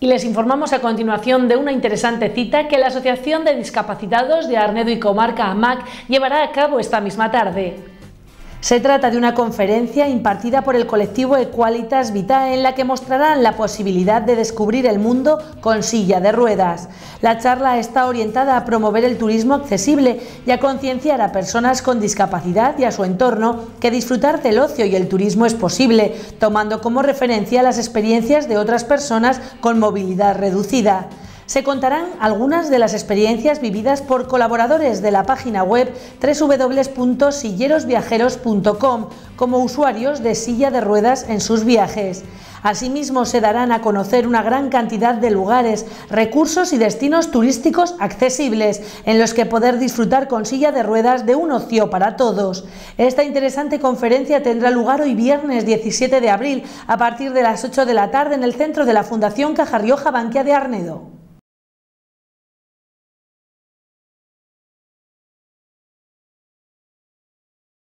Y les informamos a continuación de una interesante cita que la Asociación de Discapacitados de Arnedo y Comarca AMAC llevará a cabo esta misma tarde. Se trata de una conferencia impartida por el colectivo Equalitas Vitae en la que mostrarán la posibilidad de descubrir el mundo con silla de ruedas. La charla está orientada a promover el turismo accesible y a concienciar a personas con discapacidad y a su entorno que disfrutar del ocio y el turismo es posible, tomando como referencia las experiencias de otras personas con movilidad reducida. Se contarán algunas de las experiencias vividas por colaboradores de la página web www.sillerosviajeros.com como usuarios de silla de ruedas en sus viajes. Asimismo, se darán a conocer una gran cantidad de lugares, recursos y destinos turísticos accesibles en los que poder disfrutar con silla de ruedas de un ocio para todos. Esta interesante conferencia tendrá lugar hoy viernes 17 de abril a partir de las 8 de la tarde en el centro de la Fundación Caja Rioja Bankia de Arnedo.